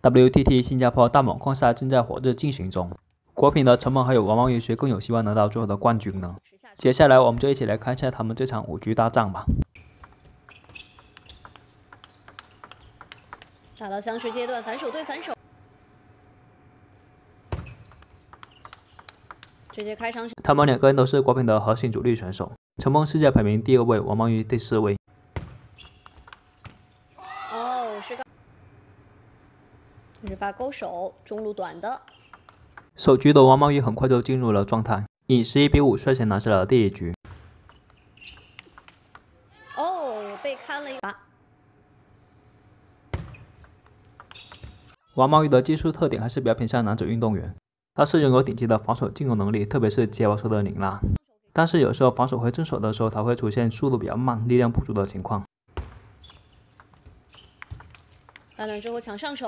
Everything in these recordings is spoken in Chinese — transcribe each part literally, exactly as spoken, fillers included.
W T T 新加坡大满贯赛正在火热进行中，国乒的陈梦还有王梦玉谁更有希望拿到最后的冠军呢？接下来我们就一起来看一下他们这场五局大战吧。 打到相持阶段，反手对反手，直接开场。 他们两个人都是国乒的核心主力选手，陈梦世界排名第二位，王梦玉第四位。 哦，是个，这是发勾手，中路短的。 首局的王梦玉很快就进入了状态，以十一比五率先拿下了第一局。 哦，被看了一把。 王梦玉的技术特点还是比较偏向男子运动员，他是拥有顶级的防守进攻能力，特别是接把手的拧拉。但是有时候防守回正手的时候，他会出现速度比较慢、力量不足的情况。 拉断之后抢上手。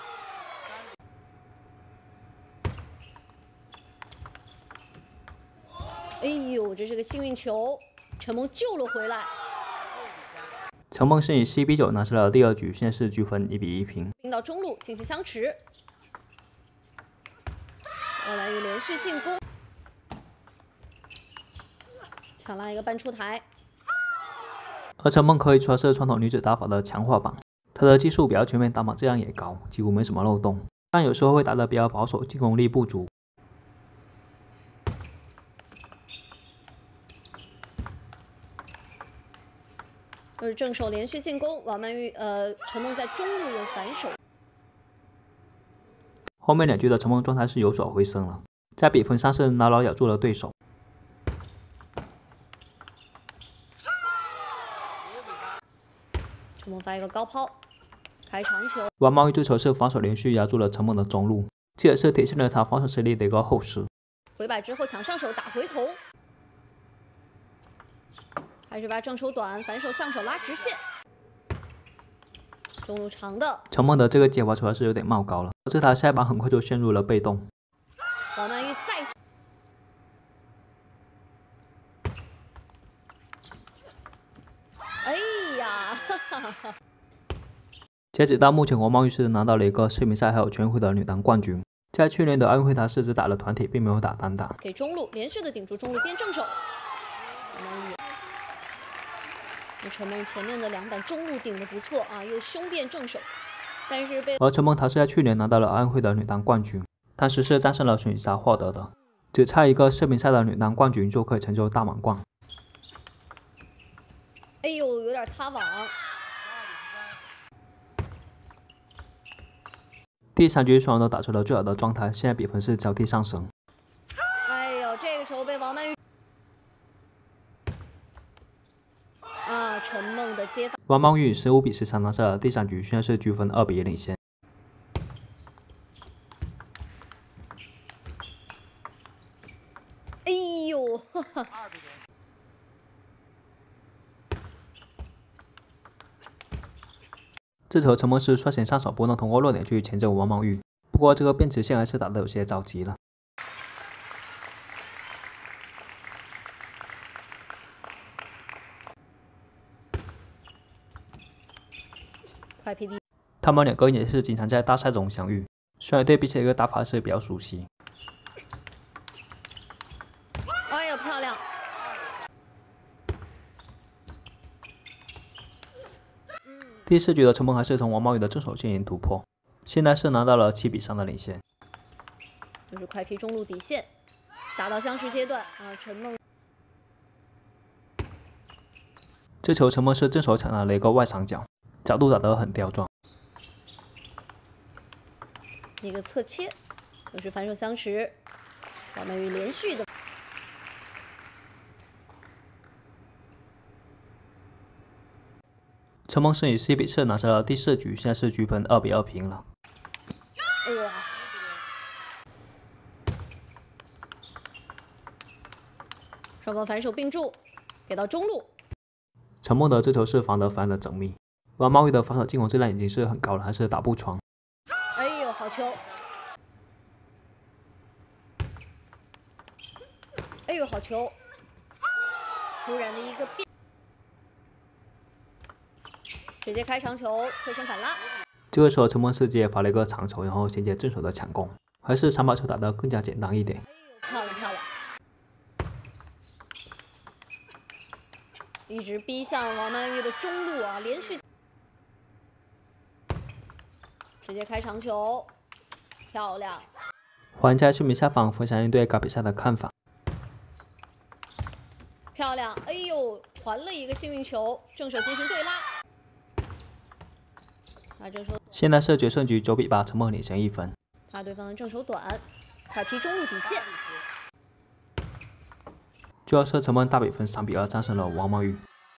哎呦，这是个幸运球，陈梦救了回来。 陈梦是以十一比九拿下了第二局，现在是局分一比一平。 兵到中路进行相持，欧兰玉连续进攻，抢拉一个半出台。 而陈梦可以说是传统女子打法的强化版，她的技术比较全面，打法质量也高，几乎没什么漏洞，但有时候会打得比较保守，进攻力不足。 就是正手连续进攻，王曼玉呃陈梦在中路用反手。 后面两局的陈梦状态是有所回升了，在比分上是牢牢咬住了对手。 陈梦发一个高抛，开长球。 王梦玉这球是防守连续压住了陈梦的中路，这也是体现了他防守实力的一个后实。 回摆之后抢上手打回头。还是把正手短，反手上手拉直线，中路长的。 陈梦的这个接发球还是有点冒高了，导致他下一盘很快就陷入了被动。 王曼玉再，哎呀，哈哈哈！ 截止到目前，王梦玉是拿到了一个世乒赛还有全运会的女单冠军。在去年的奥运会，她是只打了团体，并没有打单打。 给中路连续的顶住中路边正手，王曼玉。陈梦前面的两板中路顶的不错啊，又胸变正手，但是被而陈梦她是在去年拿到了奥运会的女单冠军，当时是战胜了孙颖莎获得的，只差一个世乒赛的女单冠军就可以成就大满贯。 哎呦，有点擦网。 第三局双方都打出了最好的状态，现在比分是交替上升。 哎呦，这个球被王曼玉。啊，陈梦的接发， 王梦玉十五比十三拿下了第三局，现在是局分二比一领先。 哎呦，哈哈！ 这球陈梦是率先上手，不能通过弱点去牵制王梦玉，不过这个变直线还是打得有些着急了。 快 P D， 他们两个人也是经常在大赛中相遇，虽然对彼此的一个打法是比较熟悉。 哎呀，漂亮！ 第四局的陈梦还是从王梦玉的正手进行突破，现在是拿到了七比三的领先。 就是快 P 中路底线，打到相持阶段啊，陈梦。 这球陈梦是正手抢来了一个外上角。角度打得很刁钻， 一个侧切，又是反手相持，王曼玉连续的。 陈梦是以十比四拿下了第四局，现在是局分二比二平了。 哇！双方反手并住，给到中路。 陈梦的这球是防得非常的缜密。王梦玉的防守进攻质量已经是很高了，还是打不穿。 哎呦，好球！哎呦，好球！突然的一个变，直接开长球，侧身反拉。 这个时候陈梦世界发了一个长球，然后衔接正手的抢攻，还是长把球打得更加简单一点。 漂亮漂亮，一直逼向王曼玉的中路啊，连续直接开长球，漂亮。 欢迎在视频下方分享你对该比赛的看法。 漂亮，哎呦，传了一个幸运球，正手进行对拉。啊，正手。 现在是决胜局九比八，陈梦领先一分。 啊，对方的正手短，快劈中路底线。 最后是陈梦大比分三比二战胜了王曼玉。